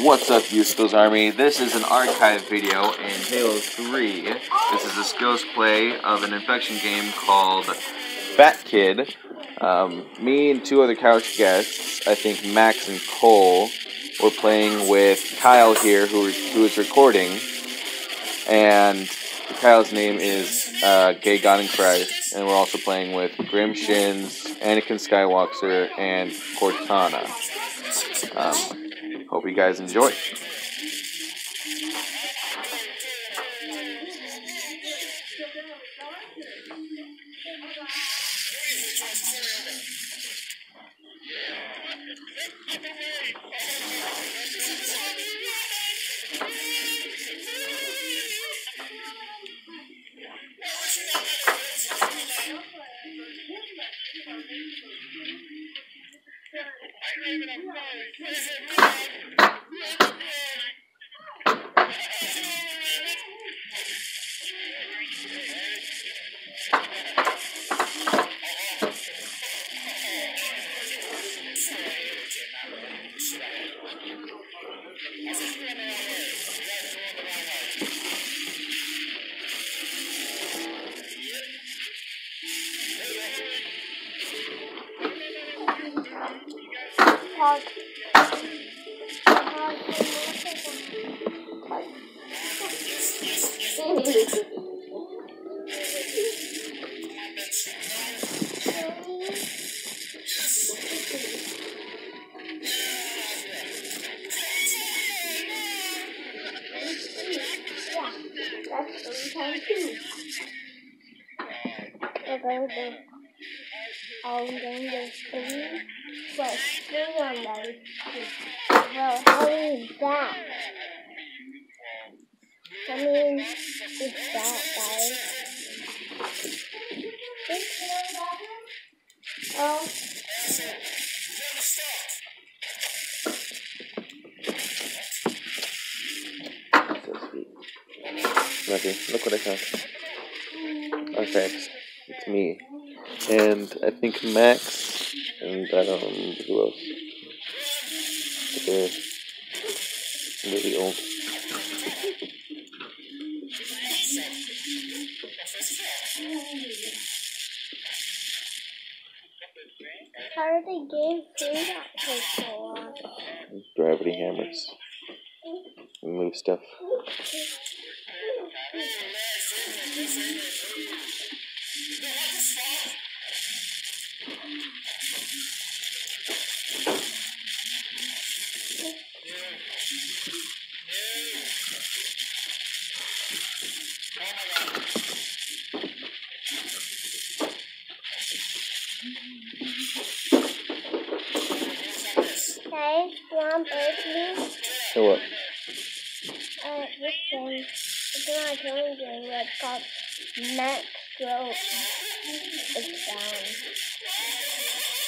What's up, U-Skillz Army? This is an archive video in Halo 3. This is a skills play of an infection game called Fat Kid. Me and two other couch guests, I think Max and Cole, were playing with Kyle here, who is recording. And Kyle's name is Gay God in Christ. And we're also playing with Grim Shins, Anakin Skywalker, and Cortana. Hope you guys enjoy. I'm going to see what's still on those. Well, how is that? I mean, it's that, guys. Oh. So sweet. Nothing. Look what I found. Okay, it's me. And I think Max, and I don't remember who else. They're really old. How did the game do that take so long? Gravity hammers. And move stuff. Hey, you want to play with me? So what? This game. It's not a killing game, but it's called Max Stroke. It's down.